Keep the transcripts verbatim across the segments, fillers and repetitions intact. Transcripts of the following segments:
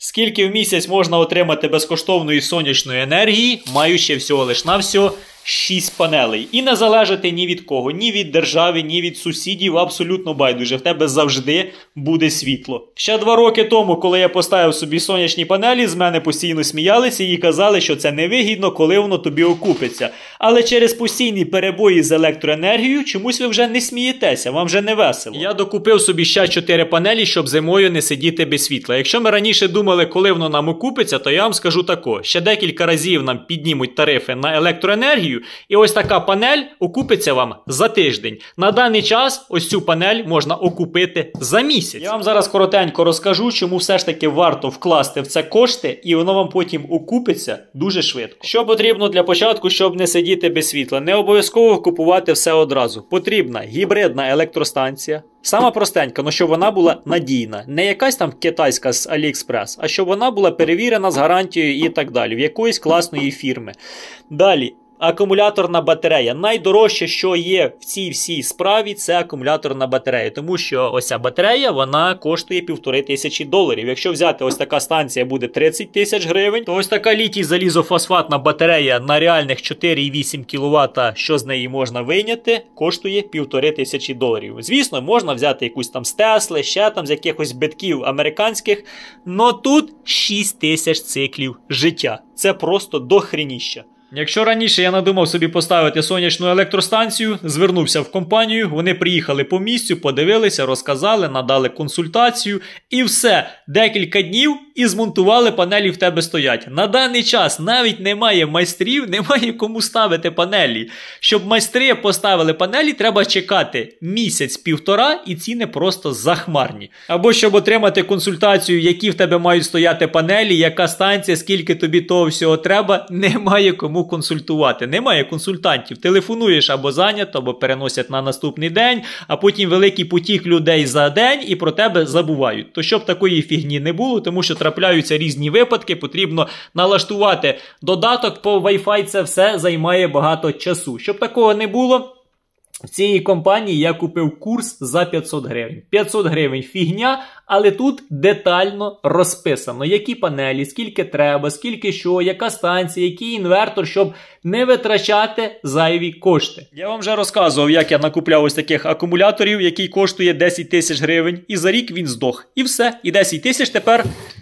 Скільки в місяць можна отримати безкоштовної сонячної енергії, маючи всього лиш навсього шість панелей. І не залежати ні від кого, ні від держави, ні від сусідів, абсолютно байдуже. В тебе завжди буде світло. Ще два роки тому, коли я поставив собі сонячні панелі, з мене постійно сміялися і казали, що це невигідно, коли воно тобі окупиться. Але через постійні перебої з електроенергією чомусь ви вже не смієтеся, вам вже не весело. Я докупив собі ще чотири панелі, щоб зимою не сидіти без світла. Якщо ми раніше думали, коли воно нам окупиться, то я вам скажу тако. Ще декілька разів нам піднімуть тарифи на електроенергію, і ось така панель окупиться вам за тиждень. На даний час ось цю панель можна окупити за місяць. Я вам зараз коротенько розкажу, чому все ж таки варто вкласти в це кошти, і воно вам потім окупиться дуже швидко. Що потрібно для початку, щоб не сидіти без світла? Не обов'язково купувати все одразу. Потрібна гібридна електростанція. Сама простенька, але щоб вона була надійна. Не якась там китайська з AliExpress, а щоб вона була перевірена з гарантією і так далі. В якоїсь класної фірми. Далі. Акумуляторна батарея. Найдорожче, що є в цій всій справі, це акумуляторна батарея. Тому що ось ця батарея, вона коштує півтори тисячі доларів. Якщо взяти ось така станція буде тридцять тисяч гривень, то ось така літій-залізофосфатна батарея на реальних чотири і вісім кіловата, що з неї можна вийняти, коштує півтори тисячі доларів. Звісно, можна взяти якусь там з Тесли, ще там з якихось битків американських, но тут шість тисяч циклів життя. Це просто дохреніща. Якщо раніше я надумав собі поставити сонячну електростанцію, звернувся в компанію, вони приїхали по місцю, подивилися, розказали, надали консультацію і все, декілька днів і змонтували, панелі в тебе стоять. На даний час навіть немає майстрів, немає кому ставити панелі. Щоб майстри поставили панелі, треба чекати місяць-півтора і ціни просто захмарні. Або щоб отримати консультацію, які в тебе мають стояти панелі, яка станція, скільки тобі того всього треба, немає кому консультувати. Немає консультантів. Телефонуєш або зайнято, або переносять на наступний день, а потім великий потік людей за день і про тебе забувають. То щоб такої фігні не було, тому що трапляються різні випадки, потрібно налаштувати додаток по Wi-Fi, це все займає багато часу. Щоб такого не було, в цій компанії я купив курс за п'ятсот гривень. п'ятсот гривень фігня, але тут детально розписано, які панелі, скільки треба, скільки що, яка станція, який інвертор, щоб не витрачати зайві кошти. Я вам вже розказував, як я накупляв ось таких акумуляторів, який коштує десять тисяч гривень, і за рік він здох. І все, і десять тисяч тепер...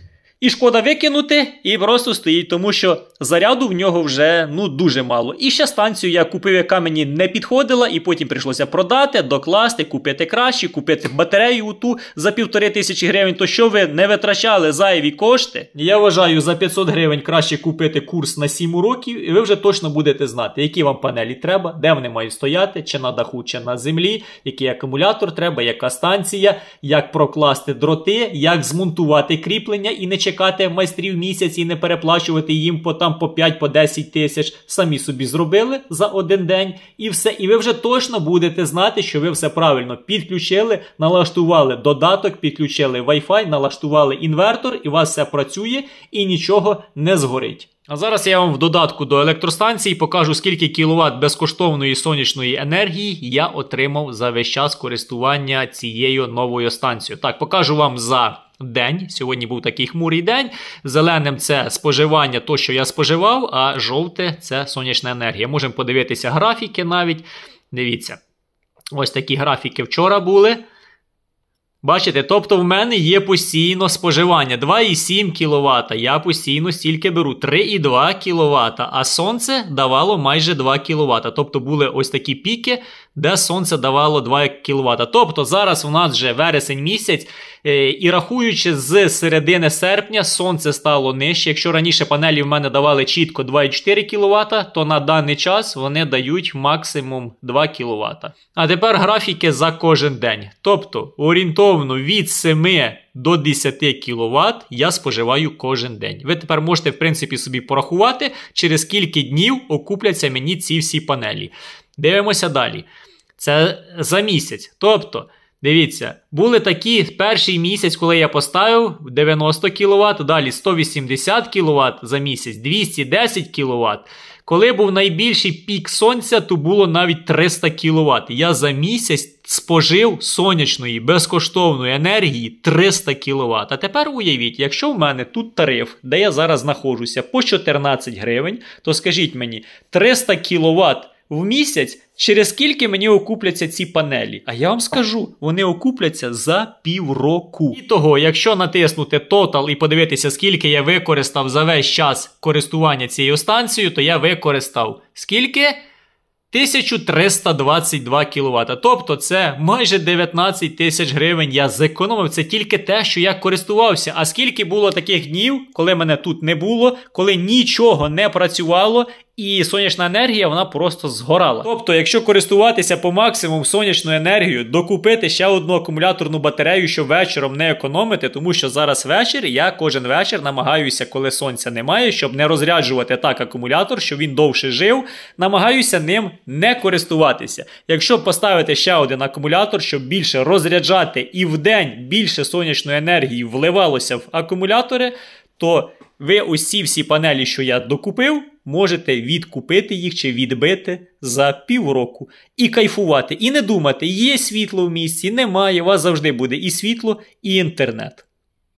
І шкода викинути, і просто стоїть, тому що заряду в нього вже, ну, дуже мало. І ще станцію я купив, яка мені не підходила, і потім прийшлося продати, докласти, купити краще, купити батарею ту за півтори тисячі гривень, то що ви не витрачали зайві кошти? Я вважаю, за п'ятсот гривень краще купити курс на сім уроків, і ви вже точно будете знати, які вам панелі треба, де вони мають стояти, чи на даху, чи на землі, який акумулятор треба, яка станція, як прокласти дроти, як змонтувати кріплення і не чекати майстрів місяць і не переплачувати їм по там по п'ять, по десять тисяч. Самі собі зробили за один день і все. І ви вже точно будете знати, що ви все правильно підключили, налаштували додаток, підключили Wi-Fi, налаштували інвертор, і у вас все працює і нічого не згорить. А зараз я вам в додатку до електростанції покажу, скільки кіловат безкоштовної сонячної енергії я отримав за весь час користування цією новою станцією. Так, покажу вам за день. Сьогодні був такий хмурий день. Зеленим це споживання, то, що я споживав, а жовте це сонячна енергія. Можемо подивитися графіки навіть. Дивіться. Ось такі графіки вчора були. Бачите, тобто в мене є постійно споживання два і сім кіловата, я постійно стільки беру, три і два кіловата, а сонце давало майже два кіловата. Тобто були ось такі піки, де сонце давало два кіловата. Тобто зараз у нас вже вересень місяць, і рахуючи з середини серпня, сонце стало нижче. Якщо раніше панелі в мене давали чітко два і чотири кіловата, то на даний час вони дають максимум два кіловата. А тепер графіки за кожен день. Тобто орієнтовно від семи до десяти кіловат я споживаю кожен день. Ви тепер можете, в принципі, собі порахувати, через скільки днів окупляться мені ці всі панелі. Дивимося далі. Це за місяць. Тобто, дивіться, були такі перший місяць, коли я поставив дев'яносто кіловат, далі сто вісімдесят кіловат за місяць, двісті десять кіловат. Коли був найбільший пік сонця, то було навіть триста кіловат. Я за місяць спожив сонячної безкоштовної енергії триста кіловат. А тепер уявіть, якщо в мене тут тариф, де я зараз знаходжуся, по чотирнадцять гривень, то скажіть мені, триста кіловат в місяць, через скільки мені окупляться ці панелі? А я вам скажу, вони окупляться за півроку. І того, якщо натиснути Total і подивитися, скільки я використав за весь час користування цією станцією, то я використав скільки? тисячу триста двадцять два кіловата. Тобто це майже дев'ятнадцять тисяч гривень я зекономив. Це тільки те, що я користувався. А скільки було таких днів, коли мене тут не було, коли нічого не працювало, і сонячна енергія, вона просто згорала. Тобто, якщо користуватися по максимуму сонячною енергією, докупити ще одну акумуляторну батарею, щоб вечором не економити, тому що зараз вечір, я кожен вечір намагаюся, коли сонця немає, щоб не розряджувати так акумулятор, щоб він довше жив, намагаюся ним не користуватися. Якщо поставити ще один акумулятор, щоб більше розряджати і вдень більше сонячної енергії вливалося в акумулятори, то ви усі всі панелі, що я докупив, можете відкупити їх чи відбити за півроку. І кайфувати, і не думати, є світло в місті, немає, у вас завжди буде і світло, і інтернет.